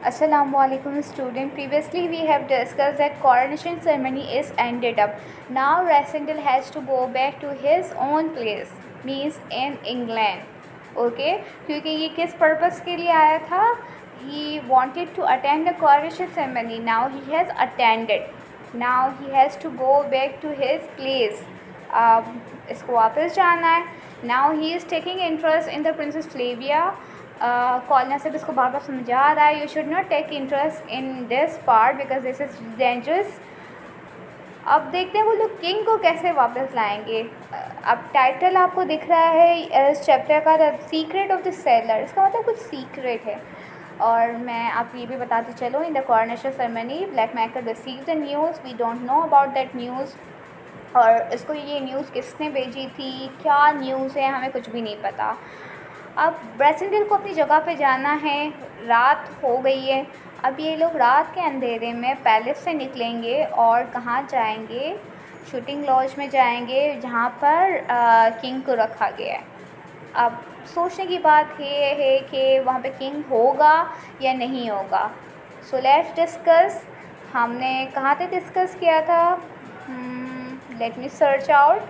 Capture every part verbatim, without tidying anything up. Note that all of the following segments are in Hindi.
Assalamualaikum student. Previously we have discussed that coronation ceremony is ended up. Now Rasindal has to go back to his own place, means in England. Okay, क्योंकि ये किस पर्पस के लिए आया था? He wanted to attend the coronation ceremony. Now he has attended. Now he has to go back to his place. अब इसको वापस जाना है. Now he is taking interest in the Princess Flavia. कॉलना से इसको बार बार समझा रहा है, you should not take interest in this part because this is dangerous. अब देखते हैं वो लोग किंग को कैसे वापस लाएंगे. अब टाइटल आपको दिख रहा है इस चैप्टर का, the secret of the seller. इसका मतलब कुछ सीक्रेट है. और मैं आप ये भी बताती चलूँ, in the coronation ceremony black maker receive the news, we don't know about that news. और इसको ये न्यूज़ किसने भेजी थी, क्या न्यूज़ है, हमें कुछ भी नहीं पता. अब ब्रेसिंडल को अपनी जगह पे जाना है, रात हो गई है. अब ये लोग रात के अंधेरे में पैलेस से निकलेंगे और कहाँ जाएंगे, शूटिंग लॉज में जाएंगे जहाँ पर आ, किंग को रखा गया है. अब सोचने की बात ये है कि वहाँ पे किंग होगा या नहीं होगा. So let's discuss. हमने कहाँ पे डिस्कस किया था, let me search out.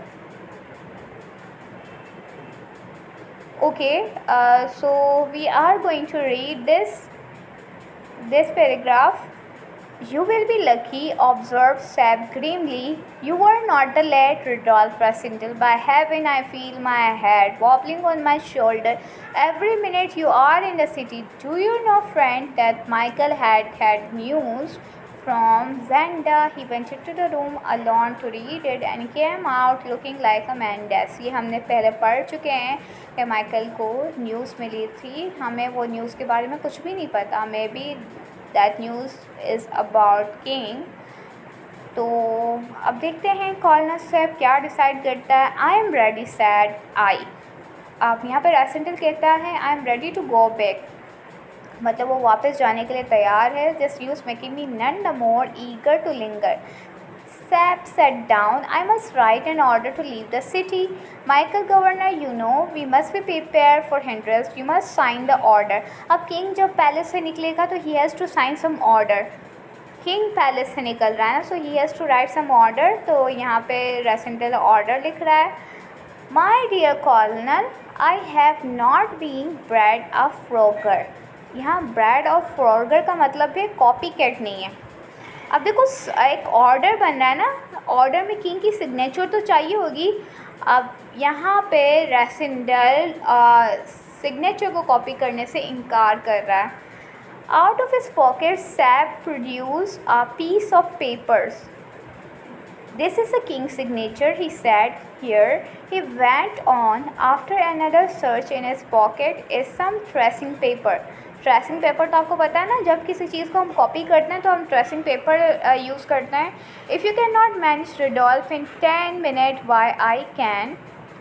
Okay, uh, so we are going to read this this paragraph. You will be lucky, observed Seb grimly. You were not the lad Rudolph Rasindal. By heaven, I feel my head wobbling on my shoulder every minute you are in the city. Do you know, friend, that Michael had had news from Zenda? He went into the room alone to read it and came out looking like a Mendes. ये हमने पहले पढ़ चुके हैं कि माइकल को न्यूज़ मिली थी. हमें वो न्यूज़ के बारे में कुछ भी नहीं पता. Maybe that news is about king. तो अब देखते हैं कॉलना सेब क्या डिसाइड करता है. I am ready said I. अब यहाँ पर रेसिडेंटल कहता है I am ready to go back, मतलब वो वापस जाने के लिए तैयार है. This news making me none the more eager to linger. Sap sat down. I must write an order to leave the city. Michael, Governor, you know, we must be prepared for hindrance. You must sign the order. अब किंग जब पैलेस से निकलेगा तो he has to sign some order. King palace से निकल रहा है ना, so he has to write some order. तो यहाँ पे रेसिडेंटल ऑर्डर लिख रहा है. My dear Colonel, I have not been bred a frogger. यहाँ ब्रैड और फ्रॉगर का मतलब है कॉपी कैट नहीं है. अब देखो एक ऑर्डर बन रहा है ना, ऑर्डर में किंग की सिग्नेचर तो चाहिए होगी. अब यहाँ पे रेसिडेंटल सिग्नेचर को कॉपी करने से इनकार कर रहा है. Out of his pocket Sapt produce a piece of papers. This is the king's signature, he said. Here, he went on. After another search in his pocket is some tracing paper. Tracing paper तो आपको पता है ना, जब किसी चीज़ को हम कॉपी करते हैं तो हम ट्रेसिंग पेपर यूज़ करते हैं. If you can not manage Rudolf in ten minute why I can.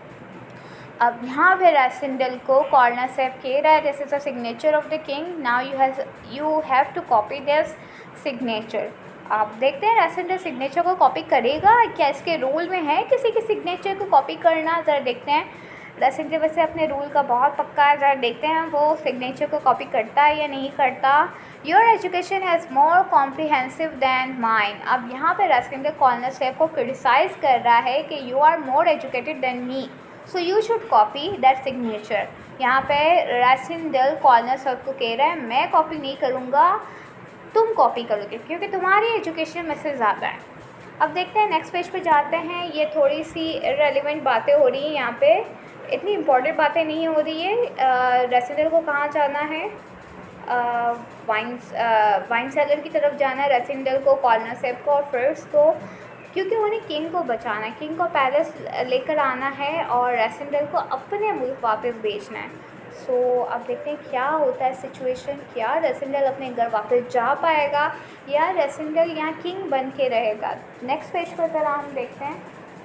अब यहाँ पे रेसिडेंटल को कॉर्नर सेप कह रहा है this is the signature of the king. Now you have you have to copy this signature. आप देखते हैं रेसिडेंटल सिग्नेचर को कॉपी करेगा क्या, इसके रूल में है किसी के सिग्नेचर को कॉपी करना. ज़रा देखते हैं. रेसिडेंटल वैसे अपने रूल का बहुत पक्का है. ज़रा देखते हैं वो सिग्नेचर को कॉपी करता है या नहीं करता. Your education has more comprehensive than mine. अब यहाँ पे रेसिडेंटल कॉर्नर सेप को क्रिटिसाइज़ कर रहा है कि you are more educated than me, so you should copy that signature. यहाँ पे रेसिडेंटल कॉर्नर सेप को कह रहा है मैं कॉपी नहीं करूँगा, तुम कॉपी करोगे क्योंकि तुम्हारी एजुकेशन में से ज़्यादा है. अब देखते हैं नेक्स्ट पेज पे जाते हैं. ये थोड़ी सी रेलिवेंट बातें हो रही हैं यहाँ पे, इतनी इम्पोर्टेंट बातें नहीं हो रही है. रेसिडेंटल को कहाँ जाना है, वाइन वाइन सेलर की तरफ जाना है रेसिडेंटल को, कॉर्नर सेप को और फ्रिट्स को, क्योंकि उन्हें किंग को बचाना है. किंग को पैलेस लेकर आना है और रेसिडेंटल को अपने मुल्क वापस भेजना है. सो so, अब देखते हैं क्या होता है सिचुएशन. क्या रेसिडेंटल अपने घर वापस जा पाएगा या रेसिडेंटल यहाँ किंग बन के रहेगा. नेक्स्ट पेज पर ज़रा हम देखते हैं.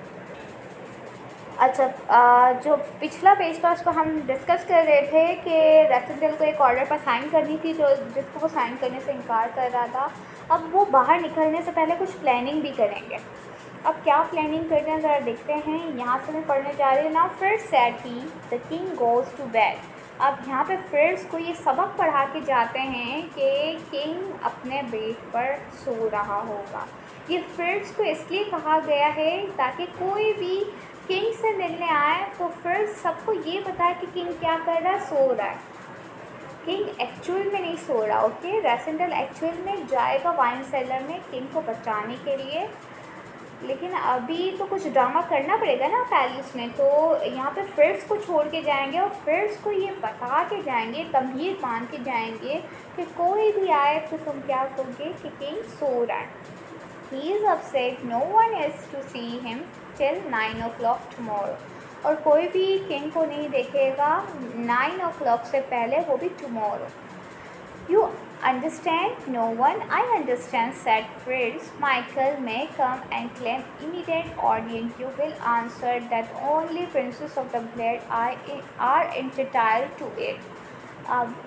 अच्छा, आ, जो पिछला पेज था उसको हम डिस्कस कर रहे थे कि रेसिडेंटल को एक ऑर्डर पर साइन करनी थी जो जिसको वो साइन करने से इनकार कर रहा था. अब वो बाहर निकलने से पहले कुछ प्लानिंग भी करेंगे. अब क्या प्लानिंग करते हैं ज़रा देखते हैं. यहाँ से मैं पढ़ने जा रही हूँ. नाउ फिर said he the king goes to bed. अब यहाँ पे फिर्स को ये सबक पढ़ा के जाते हैं कि किंग अपने बेड पर सो रहा होगा। ये फिर्स को इसलिए कहा गया है ताकि कोई भी किंग से मिलने आए तो फिर्स सबको ये बताए कि किंग क्या कर रहा है, सो रहा है। किंग एक्चुअल में नहीं सो रहा, ओके। रेसिडेंटल एक्चुअल में जाएगा वाइन सेलर में किंग को बचाने के लिए, लेकिन अभी तो कुछ ड्रामा करना पड़ेगा ना पैलेस में, तो यहाँ पे फिर्स को छोड़ के जाएंगे और फिर्स को ये बता के जाएंगे, तमीर मान के जाएंगे कि कोई भी आए तो तुम क्या कहोगे कि किंग सो रहा है। He is upset, no one is to see him till nine o'clock tomorrow. और कोई भी किंग को नहीं देखेगा नाइन ओ क्लॉक से पहले, वो भी tomorrow. You understand? No one. I understand, said Fritz. Michael may come and claim immediate audience. You will answer that only princes of the blood are, are entitled to it. अब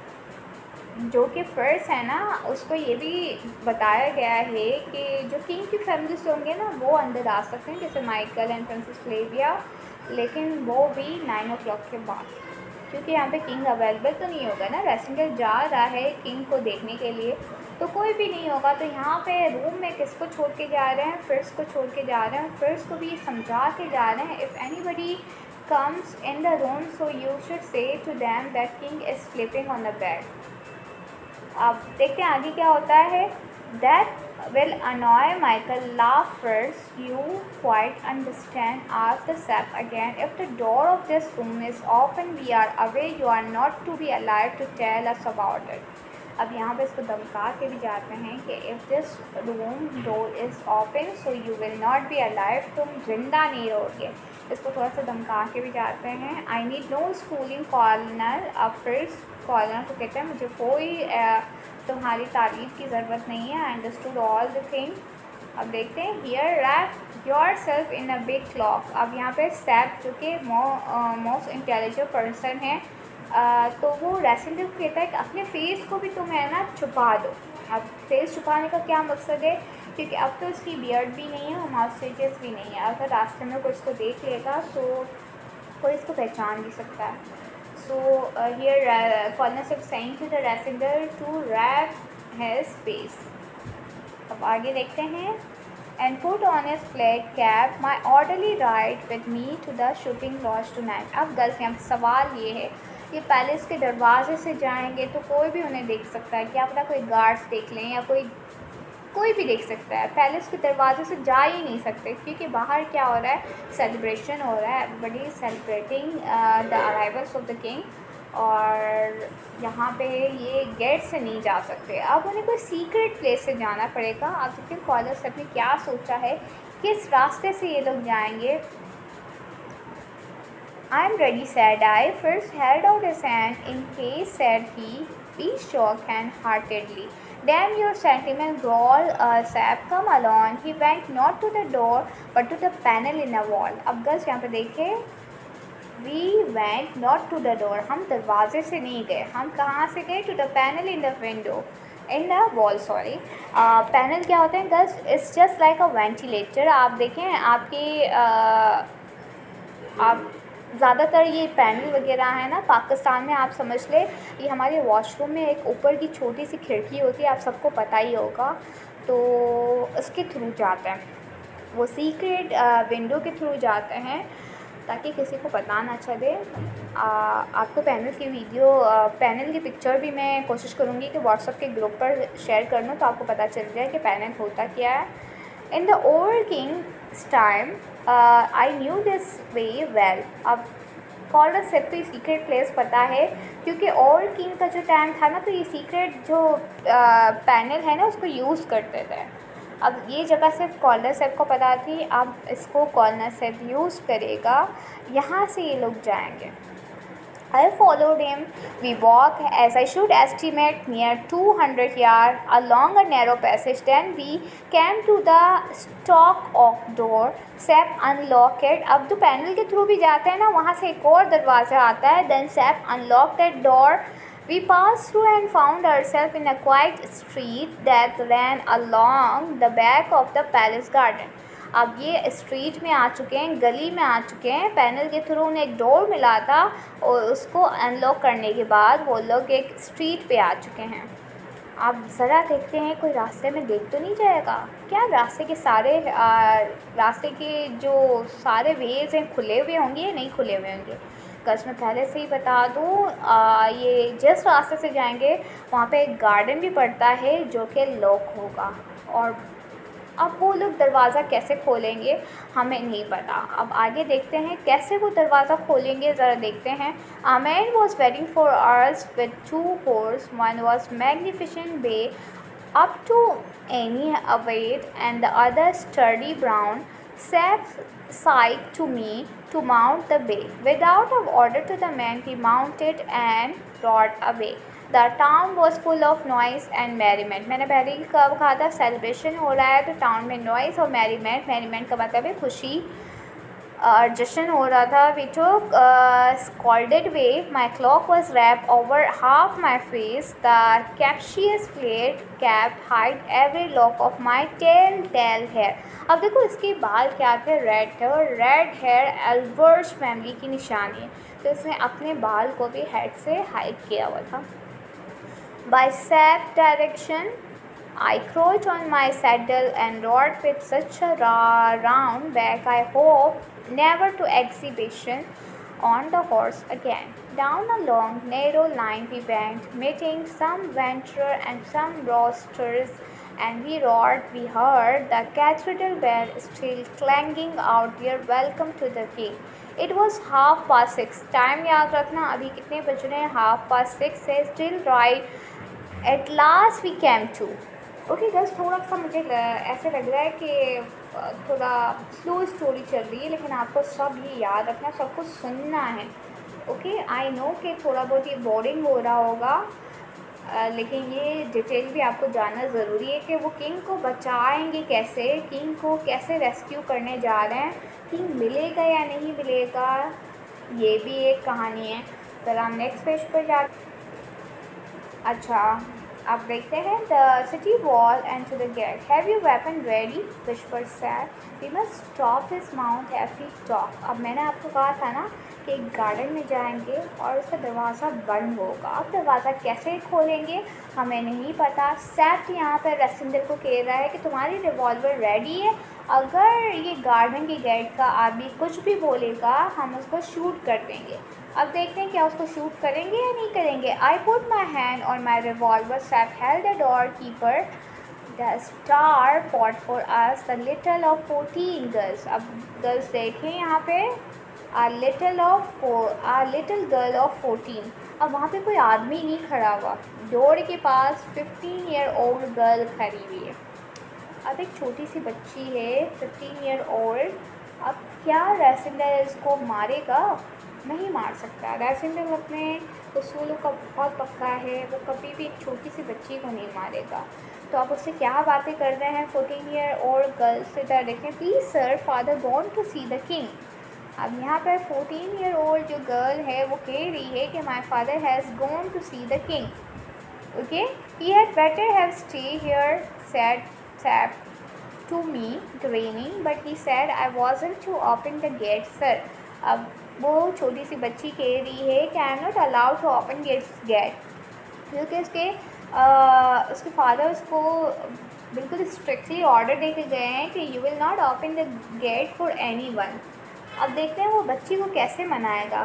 जो कि फ़र्स्ट है ना, उसको ये भी बताया गया है कि जो किंग की फैमिली से होंगे ना वो अंदर आ सकते हैं, जैसे माइकल एंड प्रिंसेस फ्लेविया, लेकिन वो भी नाइन ओ क्लॉक के बाद, क्योंकि यहाँ पे किंग अवेलेबल तो नहीं होगा ना। रेसिडेंट जा रहा है किंग को देखने के लिए, तो कोई भी नहीं होगा। तो यहाँ पे रूम में किसको छोड़ के जा रहे हैं, फिर्स को छोड़ के जा रहे हैं। फिर्स को भी समझा के जा रहे हैं, if anybody comes in the room so you should say to them that king is sleeping on the bed. अब देखते हैं आगे क्या होता है। That will annoy Michael. Laugh first. You quite understand. Ask the sap again. If the door of this room is open, we are away. You are not to be alive to tell us about it. अब यहाँ पे इसको धमका के भी जाते हैं कि if this room door is open, so you will not be alive. तुम जिंदा नहीं रहोगे। इसको थोड़ा सा धमका के भी जाते हैं। I need no schooling, colonel. अब फिर कॉर्नर को कहते हैं मुझे कोई uh, तुम्हारी तारीफ की ज़रूरत नहीं है। I understood all the thing. अब देखते हैं here wrap yourself in a big cloak. अब यहाँ पे सैप जो कि मोस्ट इंटेलिजेंट पर्सन है, uh, तो वो रेसिडेंट को कहता है कि अपने फेस को भी तुम है ना छुपा दो। अब फेस छुपाने का क्या मकसद है, क्योंकि अब तो इसकी बियर्ड भी नहीं है और माउस्टेजेस भी नहीं है। अगर रास्ते में कोई इसको देख लेगा तो कोई इसको पहचान भी सकता है। So uh, here uh, Connor is saying to the resident to wrap his face. अब आगे देखते हैं। And put on his flat cap. My orderly ride with me to the shooting lodge tonight. अब गर्ल्स यहाँ सवाल ये है, ये पैलेस के दरवाजे से जाएंगे तो कोई भी उन्हें देख सकता है, क्या पता कोई गार्ड्स देख लें या कोई कोई भी देख सकता है। पैलेस के दरवाजे से जा ही नहीं सकते, क्योंकि बाहर क्या हो रहा है, सेलिब्रेशन हो रहा है। Everybody celebrating the arrivals of the king, और यहाँ पे ये गेट से नहीं जा सकते। अब उन्हें कोई सीक्रेट प्लेस से जाना पड़ेगा। अब देखिए कॉलर से ने क्या सोचा है, किस रास्ते से ये लोग जाएंगे। I am ready said I. First held out his hand in case said he, be shook hand heartedly. Damn your sentiment, growl, uh, Sap, come along. He went not to the door but to the panel in the wall. अब गर्ल्स यहाँ पे देखें, we went not to the door, हम दरवाजे से नहीं गए, हम कहाँ से गए, to the panel in the window, in the wall, sorry. Panel uh, क्या होते हैं girls, it's just like a ventilator. आप देखें आपके uh, आप ज़्यादातर ये पैनल वगैरह है ना पाकिस्तान में, आप समझ ले ये हमारे वॉशरूम में एक ऊपर की छोटी सी खिड़की होती है, आप सबको पता ही होगा, तो उसके थ्रू जाते हैं, वो सीक्रेट विंडो के थ्रू जाते हैं ताकि किसी को पता ना चले। आ, आपको पैनल की वीडियो आ, पैनल की पिक्चर भी मैं कोशिश करूँगी कि व्हाट्सएप के ग्रुप पर शेयर कर दूँ, तो आपको पता चल जाए कि पैनल होता क्या है। In the old king's time I knew this way well. अब कॉलर से तो ये सीक्रेट प्लेस पता है, क्योंकि ओल्ड किंग का जो टाइम था ना, तो ये सीक्रेट जो पैनल है ना उसको यूज़ करते थे। अब ये जगह सिर्फ कॉलर सेप को पता थी, अब इसको कॉलर सेप यूज़ करेगा, यहाँ से ये लोग जाएंगे। I followed him. We walked, as I should estimate, near two hundred yards along a narrow passage. Then we came to the stock oak door. Sap unlocked it. अब जो पैनल के थ्रू भी जाते हैं ना, वहाँ से एक और दरवाज़ा आता है। Then Sap unlocked that door. We passed through and found ourselves in a quiet street that ran along the back of the palace garden. अब ये स्ट्रीट में आ चुके हैं, गली में आ चुके हैं। पैनल के थ्रू उन्हें एक डोर मिला था और उसको अनलॉक करने के बाद वो लोग एक स्ट्रीट पे आ चुके हैं। आप ज़रा देखते हैं कोई रास्ते में देख तो नहीं जाएगा क्या? रास्ते के सारे रास्ते के जो सारे वेज हैं खुले हुए होंगे या नहीं खुले हुए होंगे? कस मैं पहले से ही बता दूँ, ये जिस रास्ते से जाएंगे वहाँ पे एक गार्डन भी पड़ता है जो कि लॉक होगा, और अब वो लोग दरवाज़ा कैसे खोलेंगे हमें नहीं पता। अब आगे देखते हैं कैसे वो दरवाज़ा खोलेंगे, ज़रा देखते हैं। A man was waiting for us with two horses. One was magnificent bay up to any weight, and the other sturdy brown. Seth sighed to me to mount the bay. Without an order to the man, he mounted and rode away. The town was full of noise and merriment. मैंने पहले ही कब कहा था सेलिब्रेशन हो रहा है तो टाउन में नॉइस और मैरीमेंट, मैरीमेंट का मतलब है खुशी और जश्न हो रहा था। We took a scalded way. My cloak was wrapped over half my face. The captious plate cap hid every lock of my telltale hair. अब देखो इसके बाल क्या थे, रेड थे, और रेड हेयर एल्बर्ट्स फैमिली की निशानी है, तो इसने अपने बाल को भी हेड से हाइड किया हुआ था। By Seth's direction, I crouched on my saddle and rode with such a round back I hope never to exhibition on the horse again. Down a long narrow line we went, meeting some venturer and some roasters, and we rode. We heard the cathedral bell still clanging out their welcome to the king. It was half past six. Time याद रखना, अभी कितने बज रहे हैं? हाफ पास सिक्स है। Still right. At last we came to. Okay बस थोड़ा सा मुझे ऐसे लग रहा है कि थोड़ा स्लो स्टोरी चल रही है, लेकिन आपको सब ये याद रखना, सब कुछ सुनना है। ओके आई नो कि थोड़ा बहुत ये बोरिंग हो रहा होगा, लेकिन ये डिटेल भी आपको जानना ज़रूरी है कि वो किंग को बचाएंगे कैसे, किंग को कैसे रेस्क्यू करने जा रहे हैं, किंग मिलेगा या नहीं मिलेगा, ये भी एक कहानी है। फिर हम नेक्स्ट पेज पर जा। अच्छा अब देखते हैं the city wall and to the gate. Have you weapon ready? Whisper said. We must stop this mount heavy talk. अब मैंने आपको कहा था ना कि एक गार्डन में जाएंगे और उसका दरवाज़ा बंद होगा। अब दरवाज़ा कैसे खोलेंगे हमें नहीं पता। सैथ यहाँ पर रेसिंडर को कह रहा है कि तुम्हारी रिवॉल्वर रेडी है, अगर ये गार्डन के गेट का आदमी कुछ भी बोलेगा हम उसको शूट कर देंगे। अब देखते हैं क्या उसको शूट करेंगे या नहीं करेंगे। I put my hand on my revolver. Sapt held the door keeper. The star fought for us the little of fourteen girls. अब गर्ल्स देखें यहाँ पे, a little of four a little girl of fourteen. अब वहाँ पे कोई आदमी नहीं खड़ा हुआ, डोर के पास फिफ्टीन ईयर ओल्ड गर्ल खड़ी हुई है। अब एक छोटी सी बच्ची है फिफ्टीन ईयर ओल्ड। अब क्या रेसिंडर इसको मारेगा? नहीं मार सकता। रेसिंडर अपने उसूलों का बहुत पक्का है, वो कभी भी एक छोटी सी बच्ची को नहीं मारेगा। तो आप उससे क्या बातें कर रहे हैं फोर्टीन ईयर ओल्ड गर्ल से? इधर देखें। Please sir, father gone to see the king. अब यहाँ पर फोर्टीन ईयर ओल्ड जो गर्ल है वो कह रही है कि my father has gone to see the king. Okay, he had better have stay here said said to me grinning, but he said I wasn't to open the gate sir। अब वो छोटी सी बच्ची कह रही है कि I am not allowed to open gates gate, क्योंकि उसके आ, उसके फादर उसको बिल्कुल स्ट्रिक्टली ऑर्डर दे के गए हैं कि you will not open the gate for anyone. अब देखते हैं वो बच्ची को कैसे मनाएगा।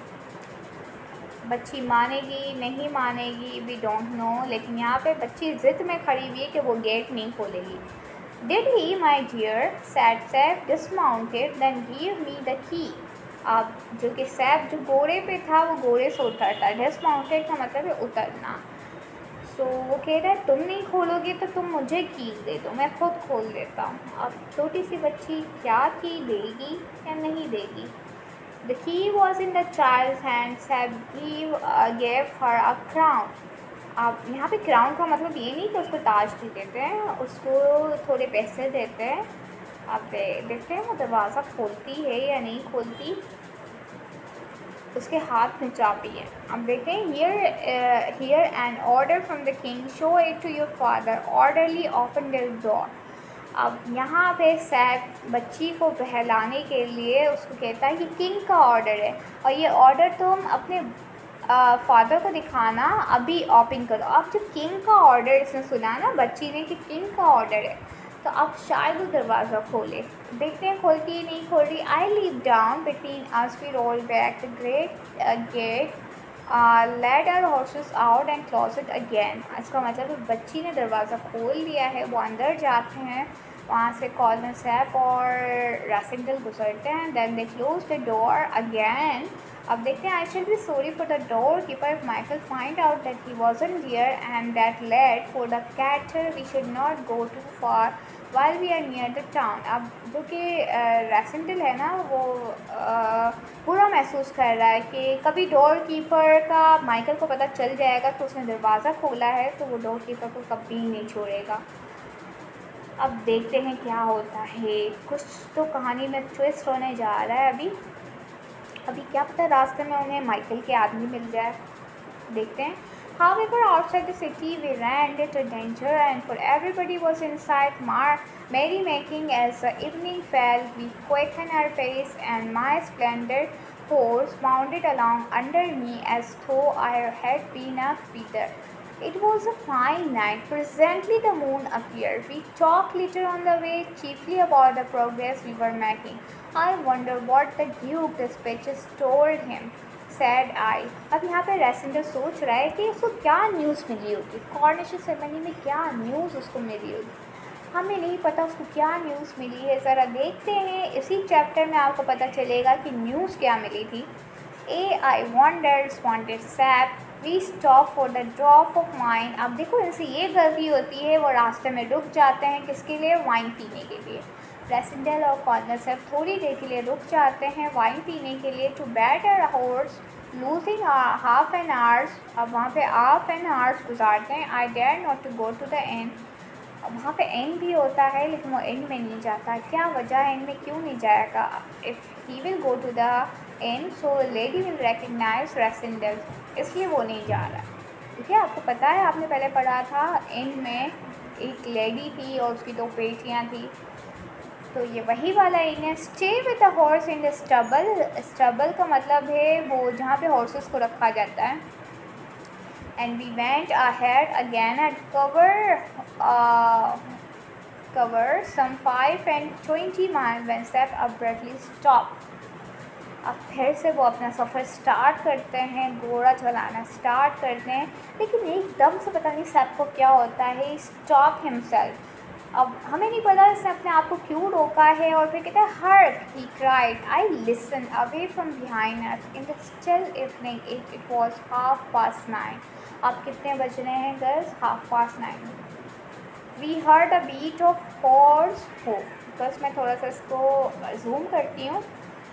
बच्ची मानेगी नहीं मानेगी वी डोंट नो, लेकिन यहाँ पे बच्ची ज़िद में खड़ी हुई है कि वो गेट नहीं खोलेगी। Did he, my dear? said Seth, dismounted, then gave me the key। अब जो कि सैफ जो घोड़े पे था वो घोड़े से उतरता। डिसमाउंटेड का मतलब है उतरना। सो so, वो कह रहा है तुम नहीं खोलोगे तो तुम मुझे की दे दो, मैं खुद खोल देता हूँ। अब छोटी सी बच्ची क्या की देगी या नहीं देगी। The key was in the child's hand. Seth gave, uh, gave her a crown। आप यहाँ पे क्राउन का मतलब ये नहीं कि उसको ताज भी देते हैं, उसको थोड़े पैसे देते हैं। आप दे, देखते हैं वो दरवाज़ा खोलती है या नहीं खोलती। उसके हाथ में चाबी है। अब देखते हैं here here an order from the king, show it to your father, orderly open the door. अब यहाँ पे सैप बच्ची को बहलाने के लिए उसको कहता है कि किंग का ऑर्डर है और ये ऑर्डर तुम अपने फादर को दिखाना, अभी ओपन करो। अब जब किंग का ऑर्डर इसने सुना ना बच्ची ने कि किंग का ऑर्डर है, तो अब शायद वो दरवाज़ा खोले। देखते हैं खोलती है नहीं खोल रही। I leave down between us we roll back the great gate, let our horses out and close it again. इसका मतलब बच्ची ने दरवाज़ा खोल दिया है, वो अंदर जाते हैं, वहाँ से कॉर्नर सैप और रासिंडल गुजरते हैं। Then they close the door again. अब देखते हैं, I shall be sorry for the door keeper if Michael find out that he wasn't here and that let for the cater we should not go too far while we are near the town. अब जो कि रासिंडल है ना, वो uh, बुरा महसूस कर रहा है कि कभी डोर कीपर का माइकल को पता चल जाएगा तो उसने दरवाज़ा खोला है, तो वो डोर कीपर को कभी नहीं छोड़ेगा। अब देखते हैं क्या होता है, कुछ तो कहानी में ट्विस्ट होने जा रहा है। अभी अभी क्या पता रास्ते में उन्हें माइकल के आदमी मिल जाए, देखते हैं। However, outside the city we ran into danger and for everybody was inside mar merrymaking as the evening fell. We quickened our pace and my splendid horse bounded along under me as though I had been a feather. It was a fine night. Presently the moon appeared. We talked later on the way, chiefly about the progress we were making. I wonder what the Duke dispatches told him, said I. अब यहाँ पे रेसिंडर सोच रहा है कि उसको क्या न्यूज़ मिली होगी, कॉर्निश सेरेमनी में क्या न्यूज़ उसको मिली होगी। हमें नहीं पता उसको क्या न्यूज़ मिली है, ज़रा देखते हैं। इसी चैप्टर में आपको पता चलेगा कि न्यूज़ क्या मिली थी। Ah I wonder responded Sapt, we stop for the drop of wine. अब देखो इनसे ये गलती होती है, वो रास्ते में रुक जाते हैं, किसके लिए? वाइन पीने के लिए। रेसिंडल और कॉर्नर सैप थोड़ी देर के लिए रुक जाते हैं वाइन पीने के लिए। To bait a horse losing half an hours. अब वहाँ पे हाफ एन आवर्स गुजारते हैं। I dare not to go to the end. वहाँ पे एंड भी होता है लेकिन वो एंड में नहीं जाता। क्या वजह है एंड में क्यों नहीं जाएगा? If he will go to the end so lady will recognize Rassendyll, इसलिए वो नहीं जा रहा। ठीक है, आपको पता है, आपने पहले पढ़ा था एंड में एक लेडी थी और उसकी दो बेटियाँ थी, तो ये वही वाला एंड है। Stay with the horse in the stable. Stable का मतलब है वो जहाँ पे हॉर्सेस को रखा जाता है। And we went ahead again at cover uh, cover some five and twenty miles when Seth abruptly stopped. अब फिर से वो अपना सफ़र स्टार्ट करते हैं, घोड़ा चलाना स्टार्ट करते हैं, लेकिन एकदम से पता नहीं सेप को क्या होता है, स्टॉप हिमसेल्फ। अब हमें नहीं पता इसने अपने आप को क्यों रोका है, और फिर कहता है hark, he cried, I listen away from behind us in the still evening, it it was half past nine. अब कितने बज रहे हैं girls? Half past nine. We heard a beat of horse hoof. बस मैं थोड़ा सा इसको जूम करती हूँ।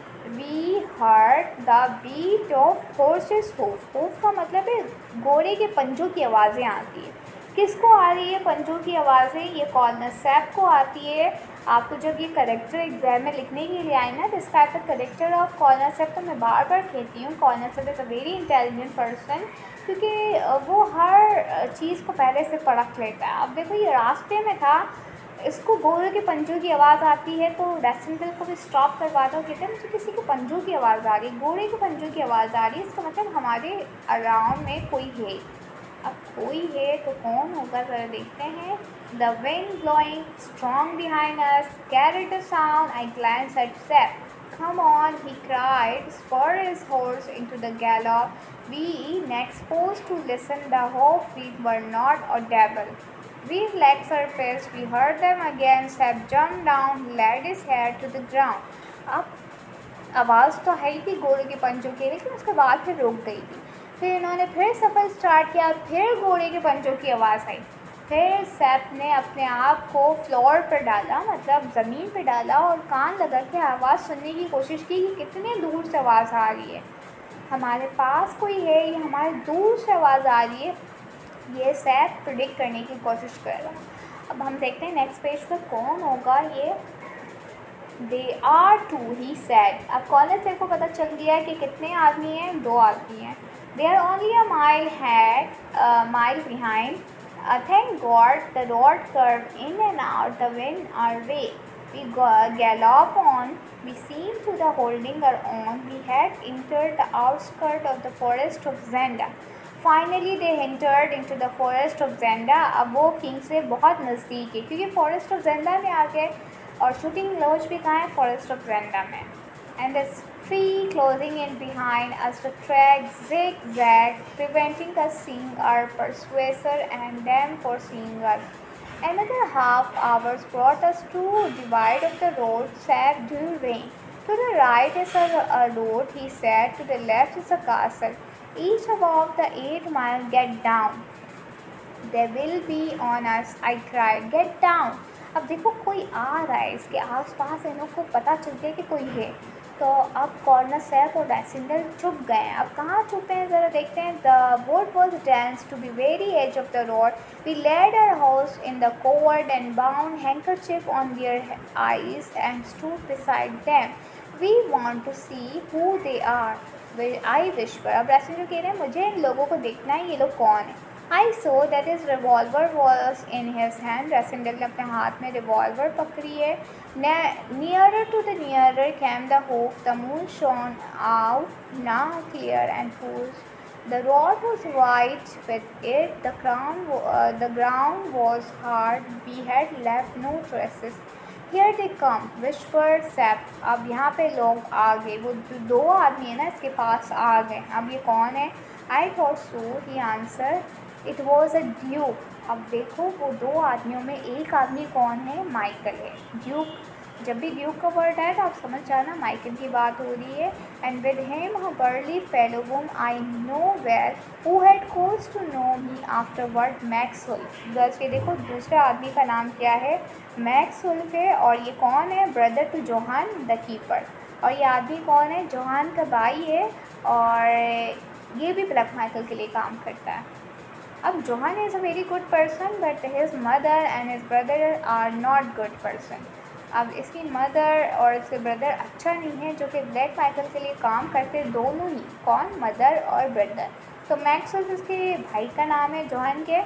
We heard the beat of horses hoof. Hoof का मतलब है घोड़े के पंजों की आवाज़ें आती है। किसको आ रही है पंजों की आवाज़ें? ये कॉर्नर सैप को आती है। आपको जब ये करेक्टर एग्जाम में लिखने के लिए आए ना, this type the character of colonel Sapt, तो मैं बार बार कहती हूँ colonel Sapt is a very intelligent person, क्योंकि वो हर चीज़ को पहले से परख लेता है। अब देखो ये रास्ते में था, इसको घोड़े के पंजों की आवाज़ आती है, तो रेसिंडल को भी स्टॉप करवाता, कहते हैं मुझे किसी के पंजों की आवाज़ आ रही है, घोड़े के पंजों की आवाज़ आ रही है, इसका मतलब हमारे अराउंड में कोई है। अब कोई है तो कौन होगा, ज़रा देखते हैं। The wind blowing strong behind us carried the sound, I glance at Sapt, come on, he cried, spur his horse into the gallop. We next posed to listen, the hoof beats were not audible. We legs our pace, we heard them again, Sep jumped down, laid his head to the ground. अब आवाज़ तो है ही थी घोड़े के पंजों की, लेकिन उसके बाद फिर रुक गई थी। फिर इन्होंने फिर सफ़र स्टार्ट किया, फिर घोड़े के पंजों की आवाज़ आई। फिर सेप ने अपने आप को फ्लोर पर डाला, मतलब ज़मीन पर डाला, और कान लगा के आवाज़ सुनने की कोशिश की कि कितने दूर से आवाज़ आ रही है। हमारे पास कोई है, ये हमारे दूर से आवाज़ आ रही है, ये सेप प्रिडिक्ट करने की कोशिश कर रहा है। अब हम देखते हैं नेक्स्ट पेज पर कौन होगा ये। They are two, he said. अब कॉर्नर सैप को पता चल गया कि कितने आदमी हैं, दो आदमी हैं। They are only a mile head mile behind Uh, thank God the road curved in and out the wind our way. We galloped on. We seemed to the holding our own. We had entered the outskirts of the forest of Zenda. Finally they entered into the forest of Zenda. अब वो किंग से बहुत नज़दीक है क्योंकि फॉरेस्ट ऑफ जेंडा में आ गए और शूटिंग लॉज भी कहाँ है फॉरेस्ट ऑफ जेंडा में. And the tree closing in behind us the track zigzag, preventing us seeing our pursuer and them for seeing us. Another half hours brought us to divide of the road save during rain. To the right is a, a road, he said. To the left is a castle. Each above the eight mile. Get down. They will be on us, I cried. Get down. अब देखो कोई आ रहा है इसके आसपास. इन लोग को पता चल गया कि कोई है. तो अब कॉर्नर सैफ और रैसिंडल चुप गए हैं. अब कहाँ चुप हैं ज़रा देखते हैं. The boat was dense to be very edge of the road. We led our house in the covert and bound handkerchief on their eyes and stood beside them. We want to see who they are. I whisper. अब रैसिंडल कह रहे हैं मुझे इन लोगों को देखना है, ये लोग कौन है. I saw that his revolver was in his hand. रैसिंडल ने अपने हाथ में रिवॉल्वर पकड़ी है. Nearer to the nearer came the hoof. The moon shone out now clear and full. The road was white with it. The ground, uh, the ground was hard. We had left no traces. Here they come, whispered Seth. अब यहाँ पे लोग आ गए. वो जो दो आदमी है ना इसके पास आ गए. अब ये कौन है? I thought so, he answered. It was a duke. अब देखो वो दो आदमियों में एक आदमी कौन है? माइकल है. ड्यूक, जब भी ड्यूक का वर्ड आए तो आप समझ जाना माइकल की बात हो रही है. And with him a burly fellow whom I know well, who had caused to know me afterward, Max Holf. Girls ये देखो दूसरे आदमी का नाम क्या है? मैक्सवेल्फ है. और ये कौन है? Brother to Johann the keeper. और ये आदमी कौन है? जोहान का भाई है और ये भी ब्लैक माइकल के लिए काम करता है. अब Johann is a very good person but his mother and his brother are not good person. अब इसकी मदर और इसके ब्रदर अच्छा नहीं है जो कि ब्लैक माइकल के लिए काम करते दोनों ही. कौन? मदर और ब्रदर. तो मैक्सवेल्फ इसके भाई का नाम है जोहान के.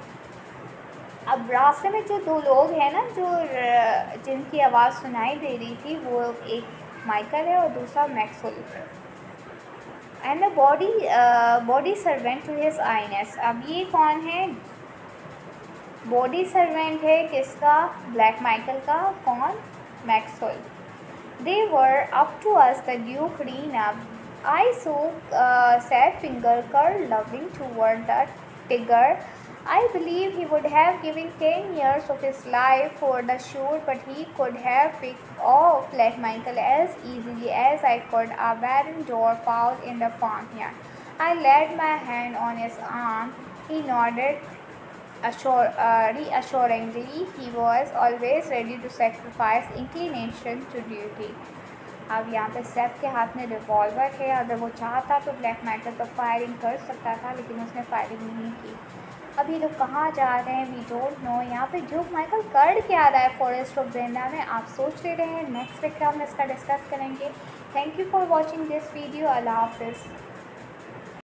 अब रास्ते में जो दो लोग हैं ना जो जिनकी आवाज़ सुनाई दे रही थी वो एक माइकल है और दूसरा मैक्सवेल्फ है. And the body body servant to his highness. अब ये कौन है? बॉडी सर्वेंट है किसका? ब्लैक माइकल का. कौन? Max Holf. They were up to us the duke rein up. I saw Sapt finger curl loving toward the trigger. I believe he would have given ten years of his life for the shoot, but he could have picked off Black Michael as easily as I could a barren door fowl in the farmyard. I laid my hand on his arm. He nodded assure, uh, reassuringly. He was always ready to sacrifice inclination to duty. अब यहाँ पे सेफ के हाथ में रिवॉल्वर है. अगर वो चाहता तो ब्लैक माइकल तो फायरिंग कर सकता था लेकिन उसने फायरिंग नहीं की. अब ये लोग कहाँ जा रहे हैं? We don't know. यहाँ पे ड्यूक माइकल कर क्या रहा है फॉरेस्ट ऑफ जेंडा में? आप सोच ले रहे हैं. नेक्स्ट वीडियो हम इसका डिस्कस करेंगे. Thank you for watching this video. अल्लाह हाफिज़.